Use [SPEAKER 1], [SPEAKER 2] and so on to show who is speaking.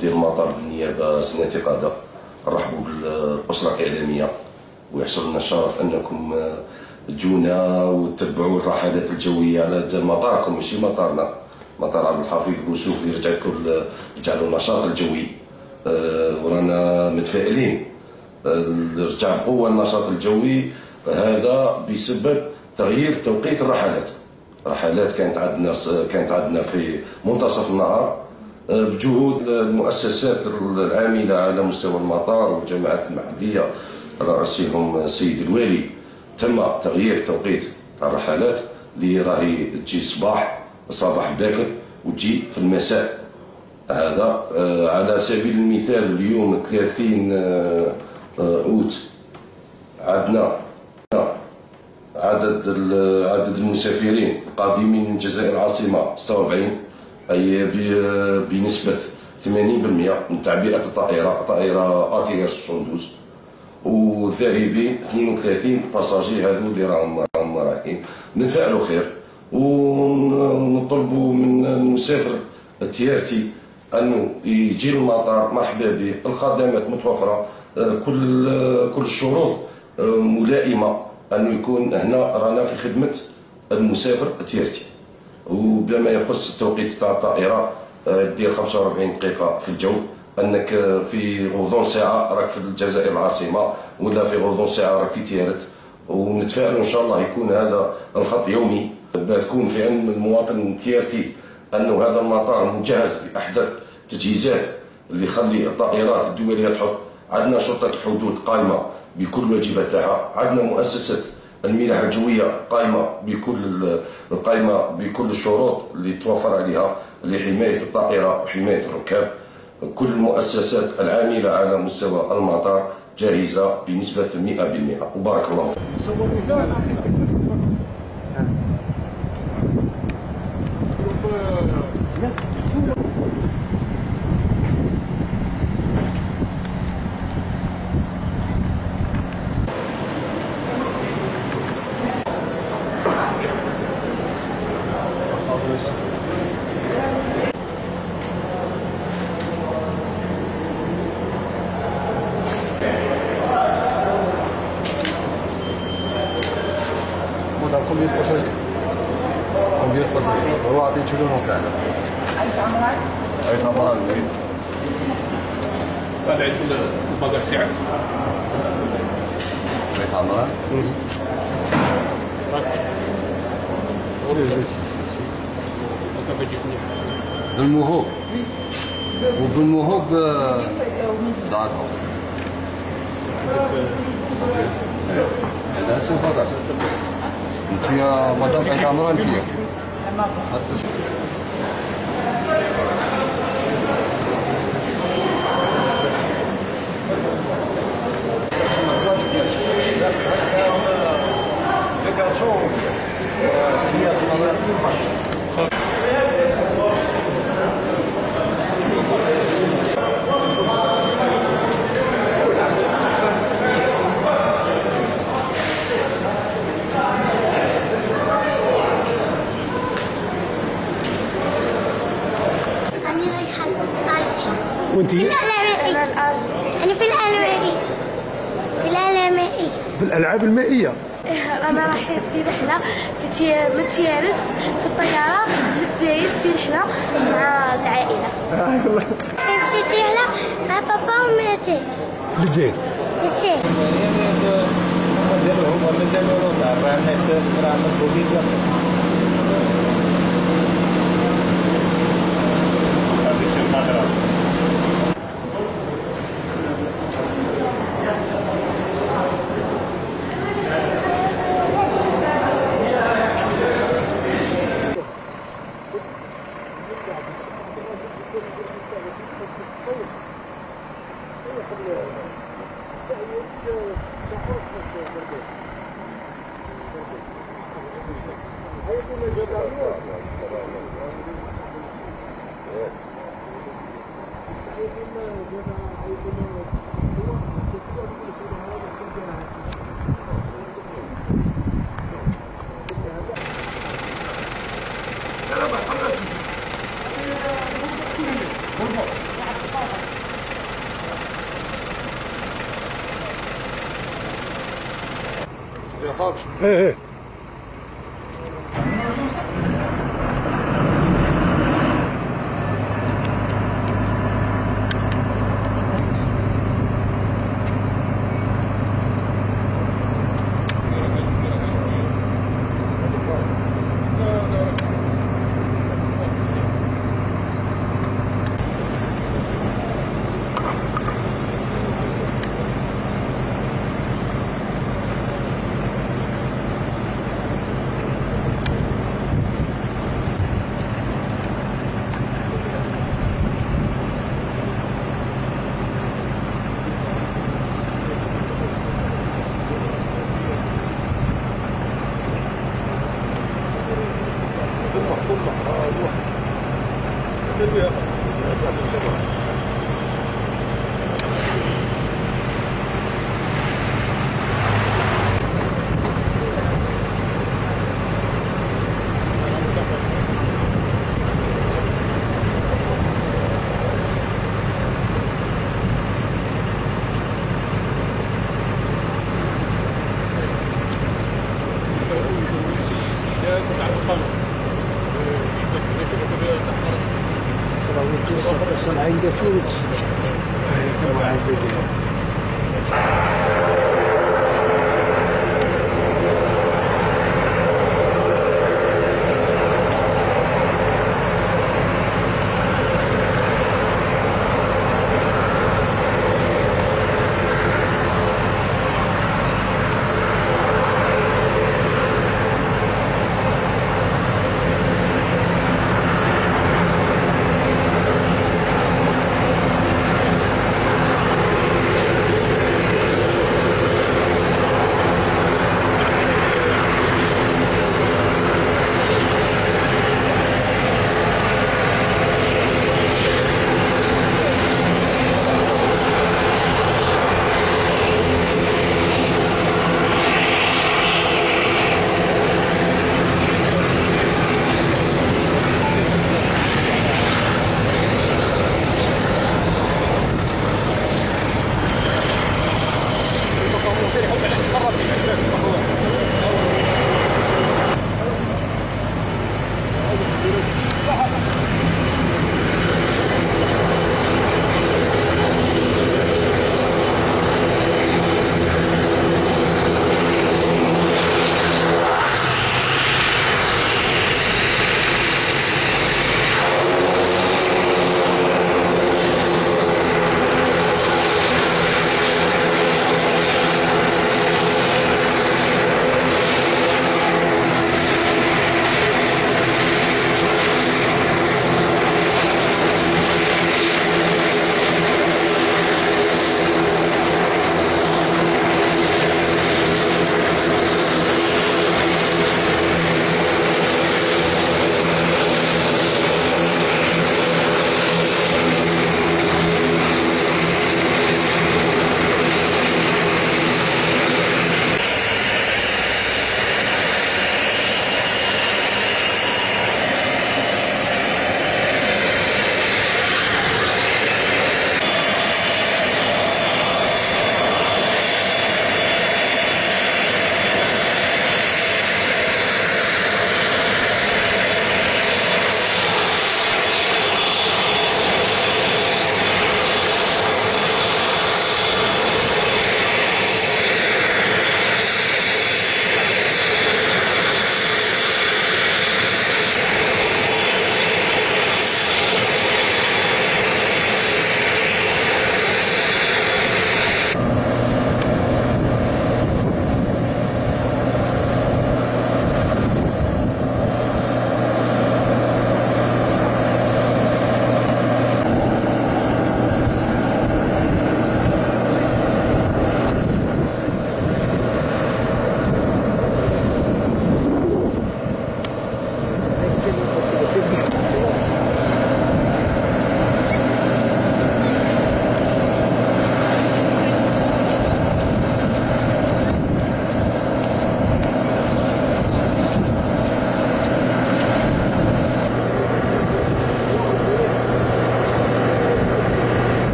[SPEAKER 1] مدير المطار بالنيابه سنتي قاده، نرحبوا بالاسره الاعلاميه ويحصل لنا الشرف انكم تجونا وتتبعوا الرحلات الجويه على مطاركم، ماشي مطارنا، مطار عبد الحفيظ بوسوف اللي رجع له النشاط الجوي. ورانا متفائلين رجع بقوه النشاط الجوي، هذا بسبب تغيير توقيت الرحلات. الرحلات كانت عندنا في منتصف النهار بجهود المؤسسات العامله على مستوى المطار والجماعات المحليه رئيسهم السيد الوالي. تم تغيير توقيت الرحلات اللي راهي تجي الصباح باكر وتجي في المساء. هذا على سبيل المثال اليوم 30 اوت عندنا عدد المسافرين القادمين من الجزائر العاصمه 46، اي بنسبه 80% من تعبئه طائره ATR 72، والذاهبين 32 باساجي هذو اللي راهم رايحين. نتفائلوا خير ونطلبوا من المسافر التيارتي انه يجي للمطار مرحبا به، الخدمات متوفره، كل الشروط ملائمه انه يكون هنا رانا في خدمه المسافر التيارتي. وبما يخص التوقيت تاع الطائره دير 45 دقيقه في الجو، انك في غضون ساعه راك في الجزائر العاصمه، ولا في غضون ساعه راك في تيارت. ونتفائل ان شاء الله يكون هذا الخط يومي، تكون في علم المواطن التيارتي انه هذا المطار مجهز باحدث التجهيزات اللي يخلي الطائرات الدوليه تحط. عندنا شرطه الحدود قائمه بكل الواجبات تاعها، عندنا مؤسسه الملاحه الجويه قائمه بكل الشروط اللي توفر عليها لحمايه الطائره وحمايه الركاب. كل المؤسسات العامله على مستوى المطار جاهزه بنسبه 100%. وبارك الله فيك.
[SPEAKER 2] Combien de passagers? Combien de passagers? هو عطيتو له نوع تاعنا. عيط عمران؟ عيط عمران بعيد.
[SPEAKER 3] طلع الباكاج تاعك.
[SPEAKER 2] عيط عمران؟ سي.
[SPEAKER 3] هكا بجيك مليح.
[SPEAKER 2] بالموهوب. وبالموهوب داكو. هذا اسم الباكاج. انت يا مدام عيط عمران انت.
[SPEAKER 4] وانتي؟ في الألعاب أنا في الألعاب المائية.
[SPEAKER 5] في الألعاب المائية؟
[SPEAKER 4] أنا رايحة في رحلة من تيارت في الطيارة للجزائر، في رحلة مع العائلة.
[SPEAKER 5] والله.
[SPEAKER 4] في رحلة مع بابا وماتي.
[SPEAKER 5] للجزائر؟
[SPEAKER 4] للجزائر.
[SPEAKER 6] مازالوا راه الناس راه مطلوبين
[SPEAKER 5] سلام
[SPEAKER 2] يا خالد
[SPEAKER 5] ايه عندي سويتش